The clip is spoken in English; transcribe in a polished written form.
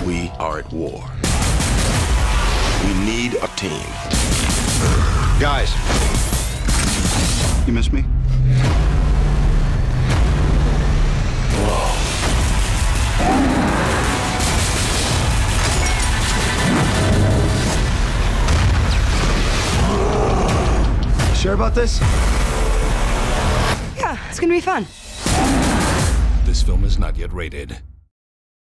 We are at war. We need a team. Guys, you miss me? Sure about this? Yeah, it's gonna be fun. This film is not yet rated.